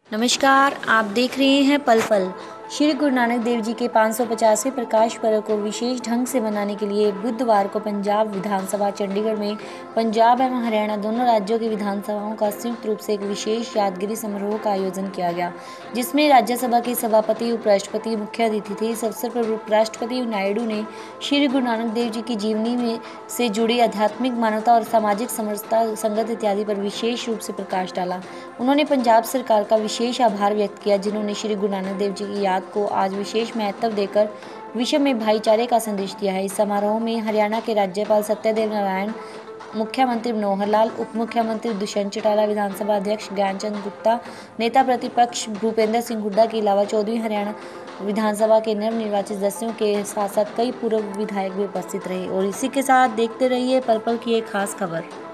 नमस्कार, आप देख रहे हैं पल पल। श्री गुरु नानक देव जी के 550वें प्रकाश पर्व को विशेष ढंग से मनाने के लिए बुधवार को पंजाब विधानसभा चंडीगढ़ में पंजाब एवं हरियाणा दोनों राज्यों की विधानसभाओं का संयुक्त रूप से एक विशेष यादगिरी समारोह का आयोजन किया गया, जिसमें राज्यसभा के सभापति, उपराष्ट्रपति मुख्य अतिथि थे। इस अवसर पर उपराष्ट्रपति नायडू ने श्री गुरु नानक देव जी की जीवनी में से जुड़ी आध्यात्मिक मानवता और सामाजिक समरसता, संगत इत्यादि पर विशेष रूप से प्रकाश डाला। उन्होंने पंजाब सरकार का विशेष आभार व्यक्त किया, जिन्होंने श्री गुरु नानक देव जी की याद को आज विशेष महत्व देकर विश्व में भाईचारे का संदेश दिया है। इस समारोह में हरियाणा के राज्यपाल सत्यदेव नारायण, मुख्यमंत्री मनोहर लाल, उप मुख्यमंत्री दुष्यंत चौटाला, विधानसभा अध्यक्ष ज्ञानचंद गुप्ता, नेता प्रतिपक्ष भूपेंद्र सिंह हुड्डा के अलावा 14वीं हरियाणा विधानसभा के नवनिर्वाचित सदस्यों के साथ साथ कई पूर्व विधायक भी उपस्थित रहे। और इसी के साथ देखते रहिए पल पल की एक खास खबर।